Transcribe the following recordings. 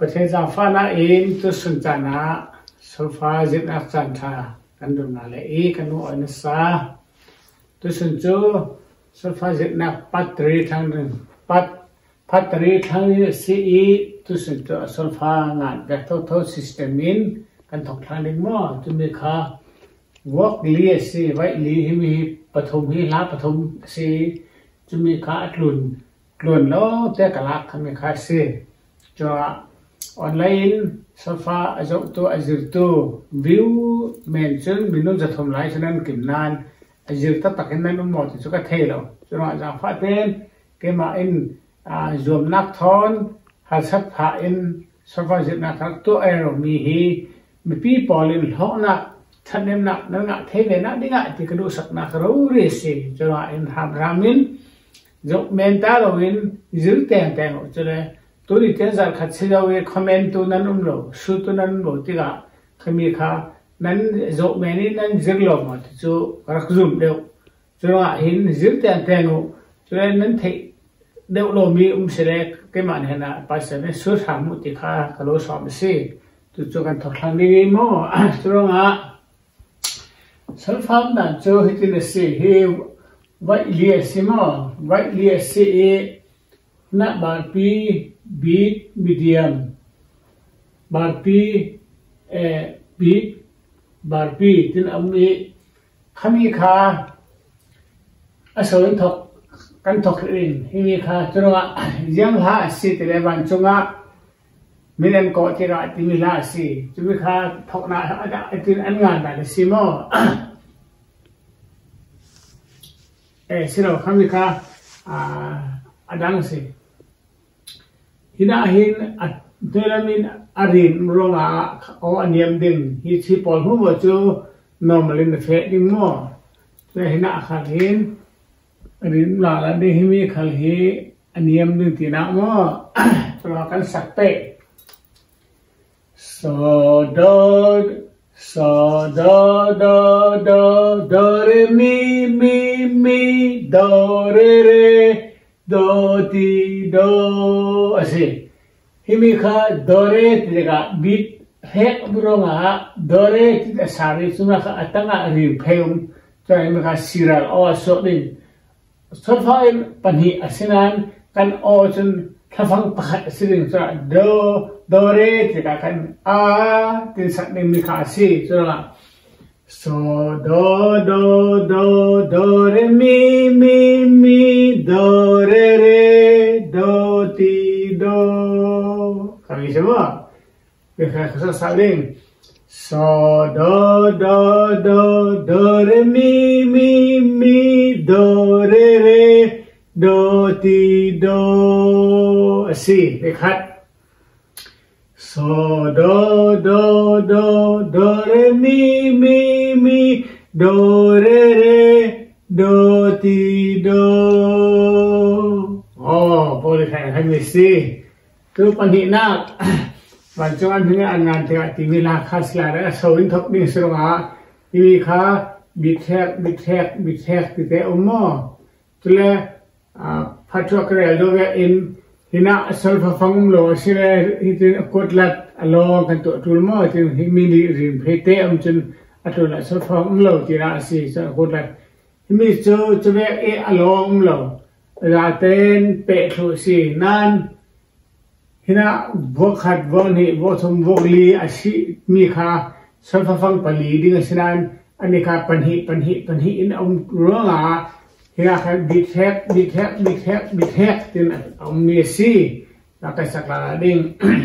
ประเทศจางฟ้าน่าเองตัวสุนจานะโซฟาจิตนักจันทากันดูนาเลอีกันนู่นซาตัวสุนจูโซฟาจิตนักปัตตรีทางหนึ่งปัตตรีทางนี้ซีอีตัวสุนจูโซฟางานแบบทั้งซิสเต็มินกันถกทางหนึ่งมั่วจุดนี้ค่ะวอกเลียซีไว้ลีให้มีปฐมให้ลาปฐมซีจุดนี้ค่ะกลุ่นแล้วแต่กลักทำให้ค่ะซีจ้าออนไลน์โซฟาอาจจะตัวอาจจะตัววิวเมนชั่นมินุจะทำลายฉะนั้นกินนานอาจจะตัดตักนั้นหมดจะก็เทแล้วจนอาจจะฟาเต้นเกมาอินรวมนักทอนหัดสับผ่าอินโซฟาจิตนักตัวเอร์มีปีปอลินห้องนักท่านเอ็มนักนั่งเทเลนักดิ้งที่กระดูสักนักรู้เรื่องสิจนอินทำรามินจบเมนตาลวินยืดแต่งจนตัวนี้เจ้าจะขัดเสียเวคอมเมนต์ตัวนั้นโลสูตัวนั้นโลที่ก็ขมีค่ะนั้นจบเมนี่นั้นยืดลงมาที่จูรักจุ่มเดียวจนว่าเห็นยืดแต่งจนนั้นที่เดียวโลมีเสด็จก็มันเห็นนะภาษาเนี่ยสุดสามุติค่ะก็โลสอบสิตัวจูกันทดลองดีมั้งจนว่าสารพัดนั่นจูให้ที่นี่สิให้ไว้เลี้ยสิมั้งไว้เลี้ยสินักบาร์ปีบีทมีเดียมบาร์ปีบีทบาร์ปีที่นั่นมีขมีค่าอาศัยถกกันถกเองที่มีค่าจนว่ายังหาสิทธิ์เลวันจงอ่ะมีเรื่องก่อที่เราที่มีหาสิจนมีค่าถกน่าที่อันงานแบบสิโม่สิเราขมีค่าดังสิhina hin atelamin arin ronga o aniam ding hi chi pol hu bo chu normal in the fe ding mo te hina khal hin arin la la de hi mi khal hi aniam ding ti na mo pro kan sak pe so do do re mi do re do ti do asih himi kha dore tiga bit hek buronga dore tiga sari suna kha atanga ri pheum chai himi kha siral o so din sofain panhi asinan kan o chun thafang pakhat siring cha dore tiga kan a tin sak ni mi kha si chura so do re mi do re do ti do kami semua kita saling so do re mi do re do ti do asih dekat so do re mi do re do ti do oh boleh saya mesti tu pandina bancuan dengan angan tiga timila khas lara sawin thok ni serwa timi kha bithek tite ummo tule phatwa kare do in hina asal phang lo sile hitin kotlat alo kan to tulmo tin himili rim phete amchun atula asal phang lo tira si sa kotlat himi chu be e alo lo raten pe thu si nan hina bokhat boni bothum bogli asi mi kha salfa phang pali ding asinan anika panhi in ronga hina kha bithek tin mi si la ka sakla ding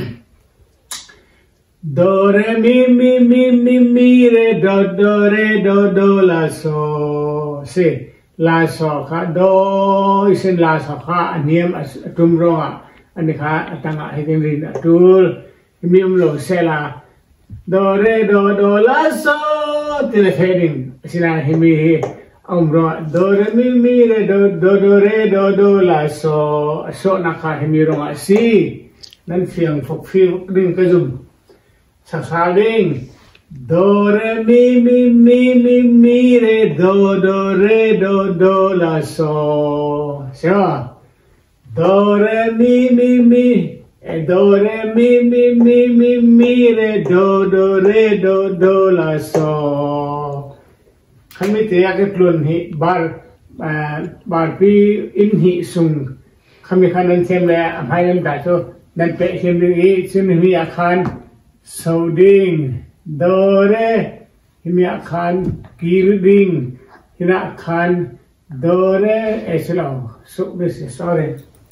do re mi re do re do la so si la so kha do isin la so kha aniam atum rongaอันนี้ค่ะตั้งให้เป็นรินตูลมีอุโมงค์เซลาโดเรโดลาโซที่เราเห็นสินะให้มีอุโมงค์โดเรมีเรโดเรโดลาโซโซนักข่าให้มีรองสีนั่นเสียงฟกฟิวดึงกระจุมสักสาดึงโดเรมีเรโดเรโดลาโซใช่ไหมdo re mi do re mi re do la so kami te ya ke plun hi bar pi in hi sung kami khanan sem le amhai nam ta so nan pe sem ri sim mi akhan so ding do re mi akhan kir ding hina akhan do re eslo so this sorry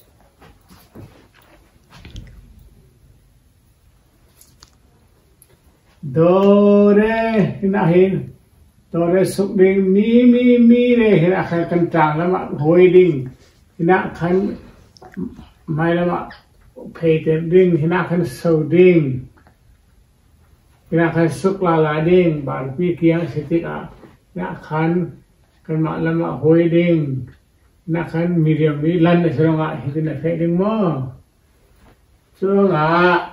do re hina hin do re suk ding mi re hina akhan kan tang lama hoi ding hina akhan mai lama pay tem ding hina akhan so ding hina akhan suk la ding bar pi kiang sitik a hina akhan kan ma lama hoi ding hina akhan medium mi lan na songa hina pay ding mo songa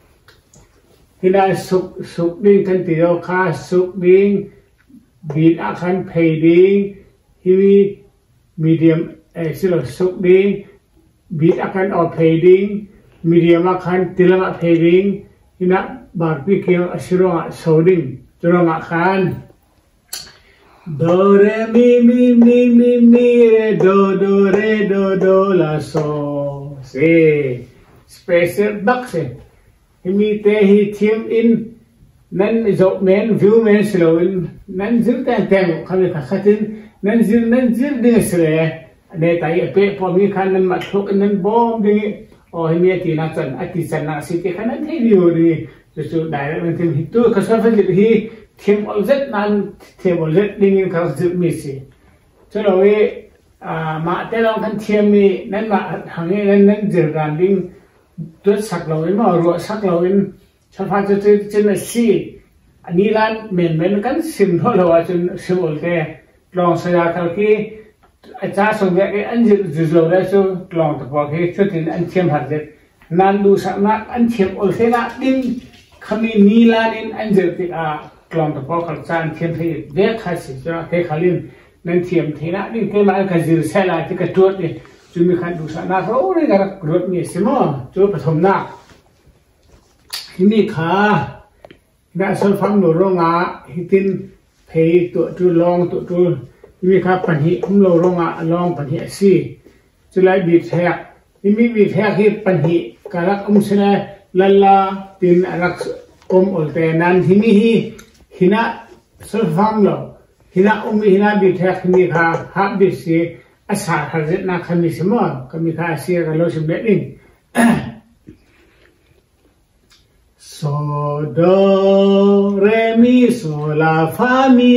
hina suk ding kan tiro kha suk ding bit akhan pay ding hi medium silo suk ding bit akan or pay ding medium akan tilama pay ding hina bar pi kiang asironga so ding turonga kan do re mi re do la so se special box himi te hi thim in nan zo men view men slow in nan zil tan tan khami khatin nan zil de sre ne tai pe po mi khan nan ma thok nan bom ding o himi ti na chan ati chan na si te khan thei view ri so direct men thim hitu ka sa fa hi thim ol zet nan thim ol zet ding in ka zit mi si chalo we ma te long kan thiam mi nan ma hange nan zir ran ding tu sak lo in ma ro sak lo in sa fa chen na si ani lan men kan sim tho lo wa chen sim ol te long sa ya ka ki cha song ge an ji lo da so long ta pa ke chutin an thiam har de nan du sa na an thiam ol se na ding khami ni lan in an ji ti a long ta pa ka chan thiam the ve kha si so ke khalin nan thiam the na ding ke ma ka ji sa la ti ka tot ni chu mi khan du sa na ro ri ga rot ni si mo chu pa thom na ni kha na so phang no ro nga hitin phei tu long tuมีครับปัญหาผมเราลองปัญหาสิจะไล่บีบแทกมีบีบแทกที่ปัญหาการรักอุ้มเสนลลาตินรักอมอุลเตนันที่มีหินะสุดฟังเราหินะอุ้มหินะบีบแทกมีค่ะฮับบิสิอาสาหาเจตนาคำมีสมอก็มีค่ะเสียกันเราสมเด็จนิ่งโซโดเรมิโซลาฟามี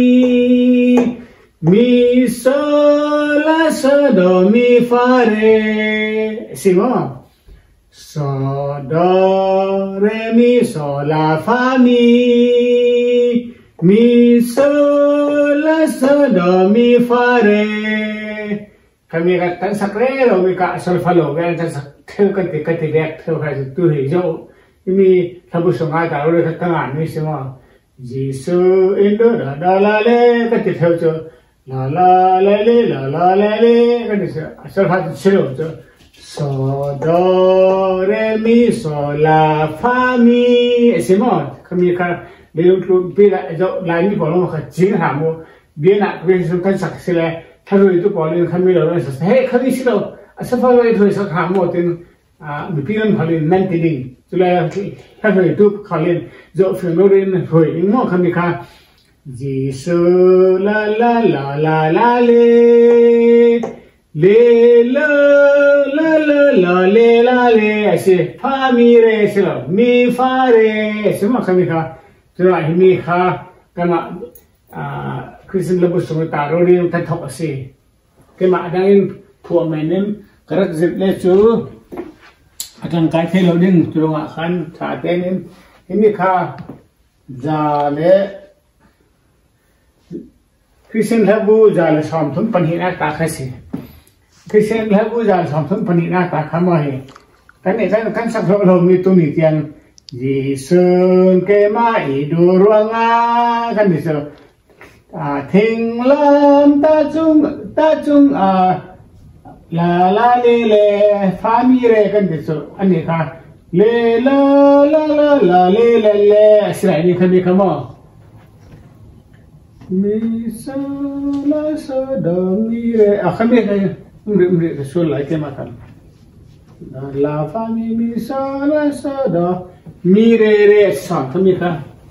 mi sol la so do mi fa re si mo so do re mi so la fa mi sol la so do mi fa re kami kan sakre lo mi ka sol fa lo ga tan sak theu kan ti dek theu ha tu hi jo mi thabu songa ka ro ka tangan ni si mo jisu indo da la le ka ti theu cho la le kan ni asal ha chilo to so do re mi so la fa mi esimo kami ka le lu pi la jo la ni ko lo ka jing ha mo bi na bi su kan sak se le tha ru tu ko le kami lo sa he kami si lo asal fa le thu sa ha mo tin mi pi nan phali nan ti ding tu la ha ru tu khalin jo fi no rin hoi ing mo kami ka Jisu la le ऐसे फा मी रे चलो मी फा रे ऐसे मा कमी खा चलो हिमी खा कमा क्रिश्चियन लोग सुन तारो रे उठा थोक से के मा दाइन फुआ मैंने करक जिप ले चु अटन काय थे लोडिंग चलो मा खान थाते निन हिमी खा जाले क्रिश्चियन लबु जाले सामथुम पनिना ताखसे क्रिश्चियन लबु जाले सामथुम पनिना ताखमा हे तने kan sak lo mi tu ni tian Jisun ke mai du ruanga kan ni so thing lam ta chung la la le fa mi re kan de so ani kha le la la le asira ni kami kamo mi sa la sa do mi re kami ka umri so la ke makan la fa mi sa la sa do mi re sa kami ka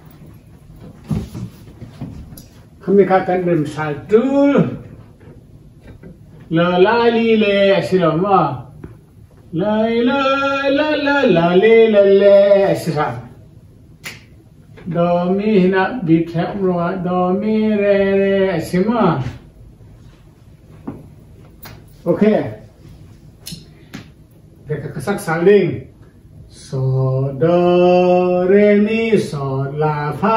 kan dem sa tu la la li le asira ma la le asira do mi na bi the ro do mi re asima okay de ka sak saling so do re mi so la fa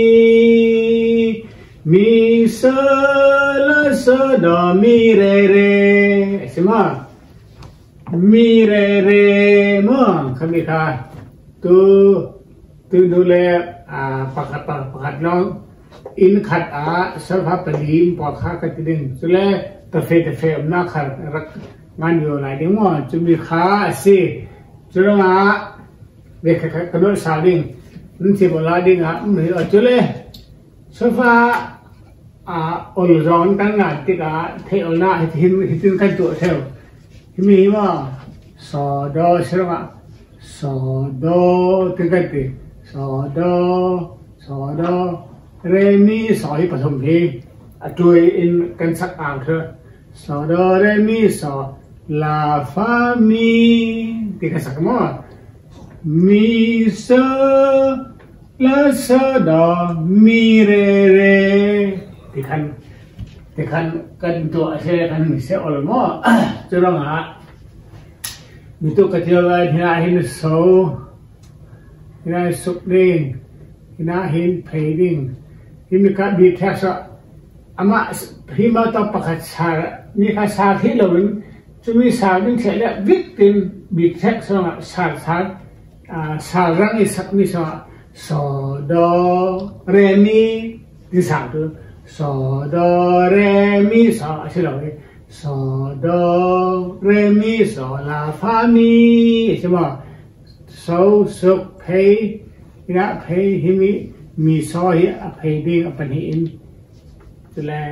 mi so la so do mi re asima mi re mo kami ka tuดูแลปักน้องอินขัดสภาพปลีมปอกข้ากันติดึงสุดแล้วตะเฟอหน้าขัดรักงานอยู่หลายเดือนว่าจะมีข้าสิจุดนั้นเด็กกระโดดสาวดิ่งนั่นที่บอกลาดิ่งเหมือนจุดเลยสภาพอลร้อนตั้งงานติดเที่ยวหน้าหินกันตัวเที่ยวมีว่าสอดอใช่ไหมสอดอติดกันติสอดอเรมีสอที่ผสมเพลงช่วยอินกันสักอ่างเถอะสอดอเรมีสอลาฟามีติดกันสักมั้งมีโซลาโซดอมีเรติดกันกันตัวเชื่อกันมิเสียอลมั้งจะร้องมีตัวกระเทียมอะไรที่น่าเห็นโซที่น่าสุกดิ่งที่น่าเห็นเพลดิ่งที่มีการบีบแท็กซ์อามาที่มาต้องประกาศชามีการชาที่เราจะมีชาดิ่งเสร็จแล้ววิกติมบีบแท็กซ์ชารังอีสักมีโซดอเรมีที่สามตัวโซดอเรมีโซใช่ไหมโซโดเรมีโซลาฟามีใช่ไหมโซสุกเพย์นะเพย์ฮิมีโซฮิเพย์ดิ้งอัปนิอินจะแล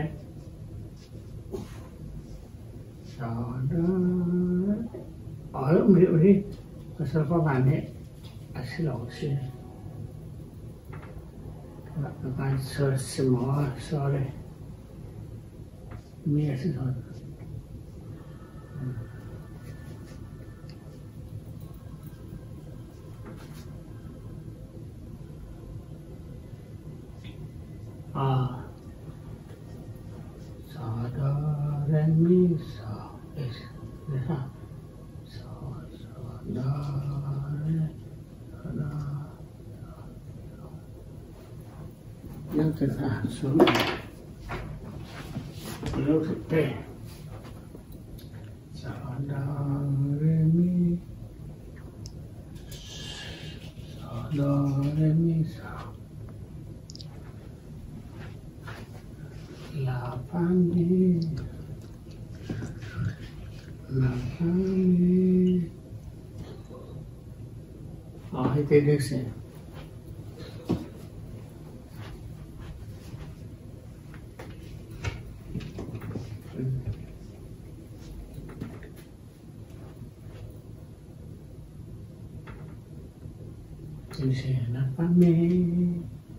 โซโดไม่ภาษาฝรั่งเนี่ยสิเราสิแล้วก็โซสมอโซเลยมีอะไรสิครับโซดอเรมีโซนะครับโซดอเรยังจะสูงแล้วสุดเป๊ะโซดอเรมีโซดอเรมีโซLa famille, la famille. Arrêtez d'excès. C'est la famille.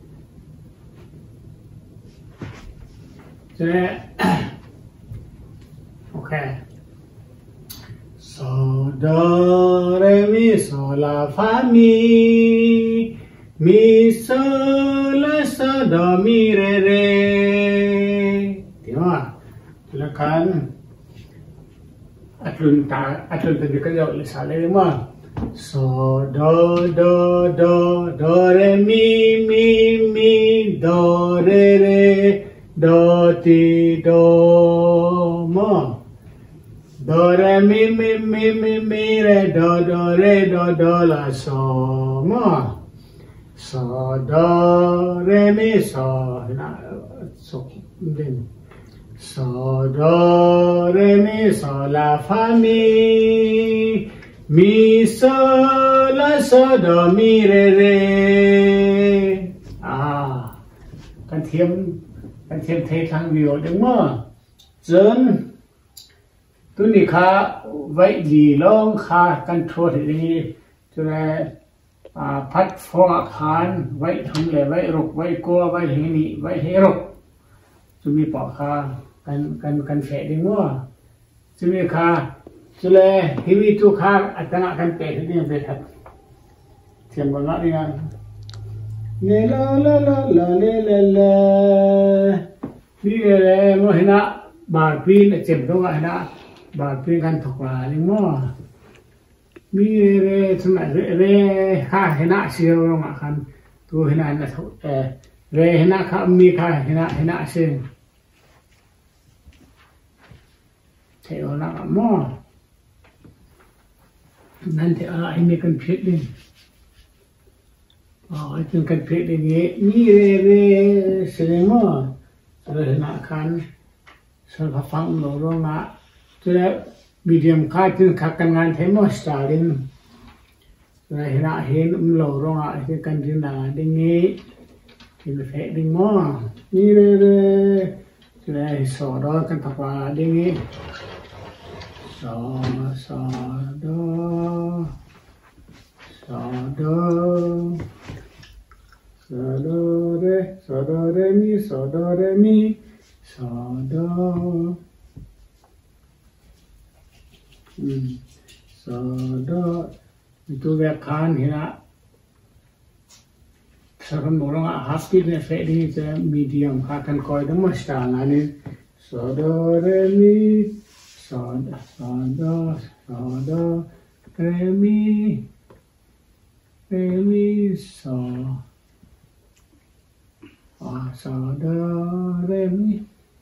Ok. So do re mi so la fa mi so la so do mi re tiếng à là kan atun tadi kan jauh lesal le mah so do re mi do re do ti do mo do re mi re do la so mo so do re mi so na so then so do re mi so la fa mi so la so do mi reกันเทียมเททางวิวดึงมาจนตัวนี้ค่ะไว้ดีลงค่ะกันทั่วที่นี่จะได้พัดฟองอาคารไว้ทำเลยไว้รกไว้กัวไว้ที่นี่ไว้ให้รกจะมีปอกค่ะกันแฝงดึงมาจะมีค่ะจะเลยที่วิทุกค่ะอัตนากันเปะที่นี่เป็นครับเทียมบนละนี่กันเลลาลาลาลาเลลาลานี่เลยมั้งเห็นนะบาดปีนเจ็บตรงไหนนะบาดปีนกันถูกว่านี่มั้งมีเรื่องสมัยเรื่องข้าเห็นนะเสียลงอ่ะคันตัวเห็นนะเรื่องเห็นนะข้ามีข้าเห็นนะเสียเท่านั้นมั้งนั่นเท่าไอ้มีกันพิษดิจึงกันเพลงนี้มีเรื่องเสียงมั้งเรื่องนักขันส่วนฟังเราร้องนะจะได้มีเดียมค่าจึงขัดกันงานเทมอสตาร์ดินเรื่องนักเห็นเราร้องอ่ะที่กันจินดาดิงี้ที่เพลงดิมั้งมีเรื่องจะได้สอดกันทักว่าดิงี้สอดso do re mi so do itu kan hina sekarang orang happy dengan fade ini medium akan kau itu mesti angani so do re mi so do re mi so so do re mi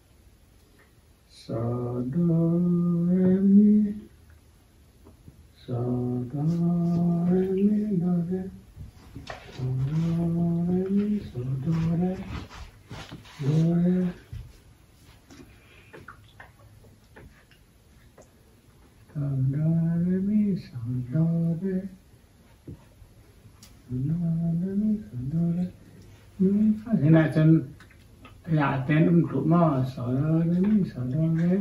so do re mi so do re mi do re so do re mi so do re so do re mi so do re thế này chân là tên trụ mò sờ lên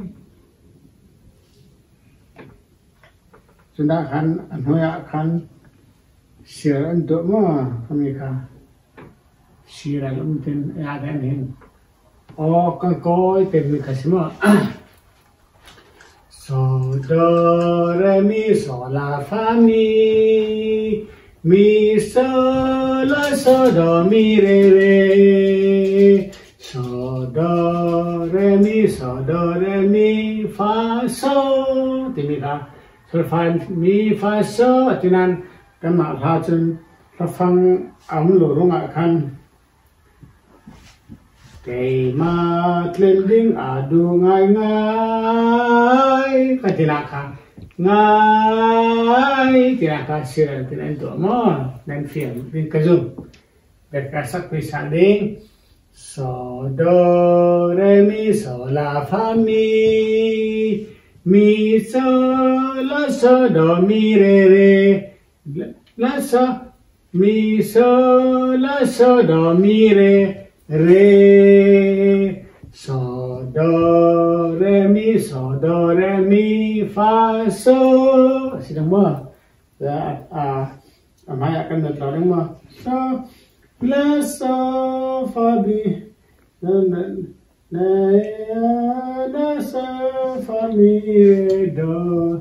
chân đã khăn anh hơi khăn sửa anh trụ mò không gì cả sửa lại lúc tên là tên hình con coi tên mình cả xí mò so do re mi so la fa mi so la so do mi re so do re mi fa so thì mi ta so fa mi fa so thì nan cái mà ha chân ta phăng ống lỗ rung ạ khăn cái mà lên đinh du ngay cái thì là khăn ngay thì là cái sửa thì là tổ mò nên phiền nên cái dùng để cái sắc quy sản đinh so do re mi so la fa mi so la so do mi re la so mi so la so do mi re so do re mi fa so sedang mah amai akan datang mah so la so fa mi la so fa mi do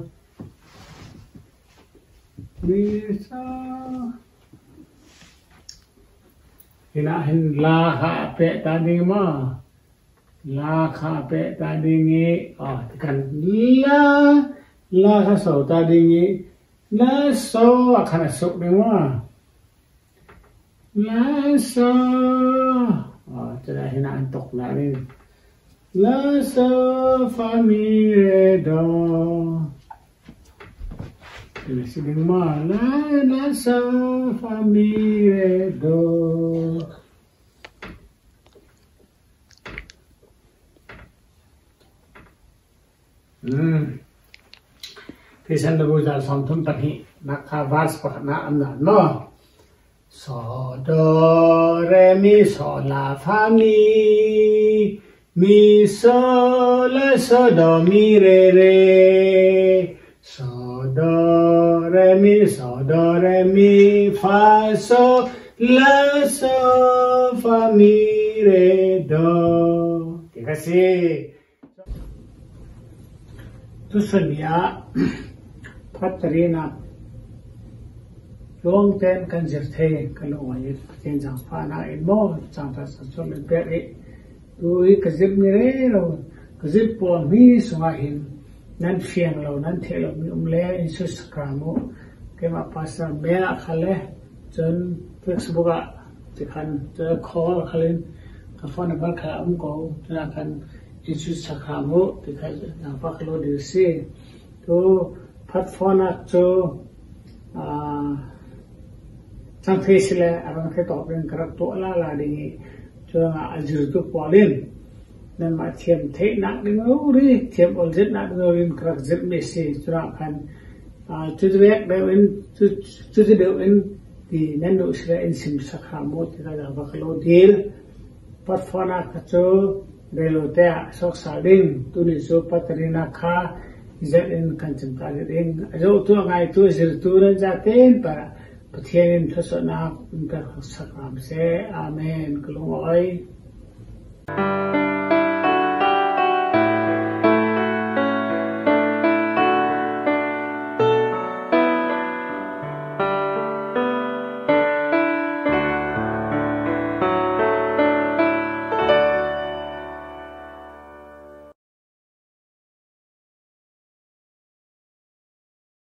mi so hinahin la ha pe tadi mah la kha pe tadi ngi tekan la kha so tadi ngi la so akan asuk ni mah la so jadi hina antok lah ni la so fa mi re do ini sedang mah la so fa mi re do kisan na buzal som thum pahi nakha vas pakna amna no so do re mi so la fa mi so la so do mi re so do re mi fa so la so fa mi re do dikasih tu sania Patrina long ten kan jirthe kan oi ten jang pha na in mo chang ta sa chol le pe tu ka jip ni re ro ka jip po mi sunga hin nan fiang lo nan the lo mi le in su skramo ke ma pasa me a khale chon Facebook a ti khan te call khalen ka phone ba kha ko na kan in su skramo ti kha na pa khlo di si to phát phone cho sang thế sile abang cái tọt bên cái tổ là đi cho azur tu polin nên mà thiêm thế nặng đi ngấu đi thiêm ổn rất nặng rồi cái rất messy cho nó kan chú việc đều in chú đều in thì nên độ sile in sim sắc ham một thì là vak lo deal phát phone cho đều te sok sa ding tu ni so Patrina kha Zain kan cemka ding ajo tu ngai tu zirturan jaten para pathian thasana unka sakam se amen kulong oi